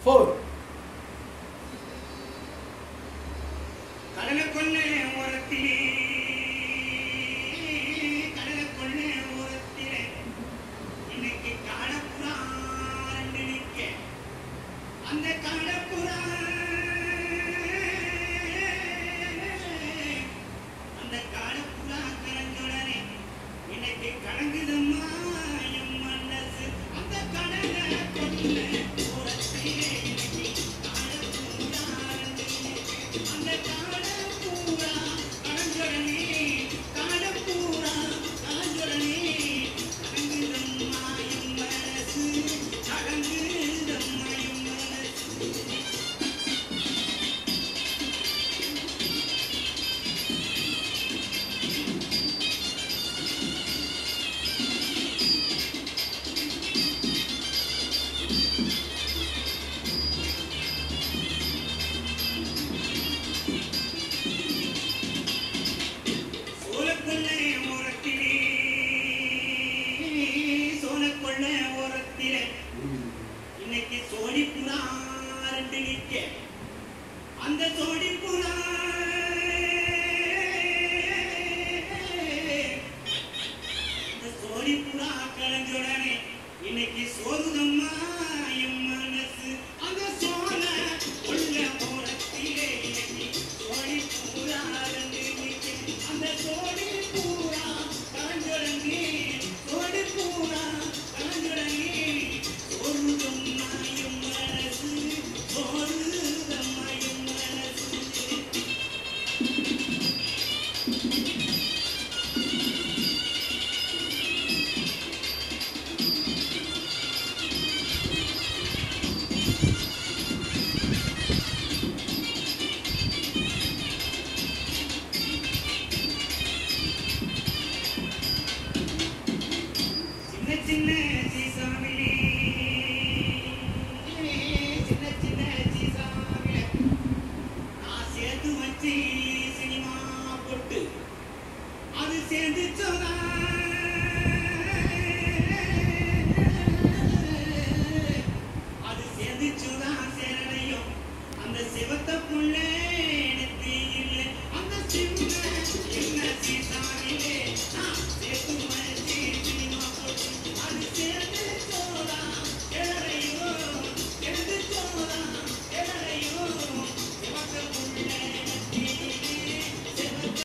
4 கடலை கொள்ளை ஓரத்திலே கடலை கொள்ளை ஓரத்திலே இன்னைக்கு காடப்புறா ரெண்டு நிற்க அந்த காடப்புறா அந்த காடப்புறா கலந்துடனே இன்னைக்கு கலங்குதம்மா என் மனசு அந்த கடலை கொள்ளை ஓரத்திலே இன்னைக்கு காடப்புறா ரெண்டு நிற்க அந்த காடப்புறா கலந்துடனே காடப்புறா கலந்துடனே கலங்குதம்மா என் மனசு கலங்குதம்மா என் மனசு சோளக்கொள்ளை ஓரத்திலே சோளக்கொள்ளை ஓரத்திலே இன்னைக்கு சோடிப்புறா ரெண்டு நிற்க அந்த சோடிப்புறா அந்த சோடிப்புறா கலந்துடனே இன்னைக்கு சோறுதம்மா என்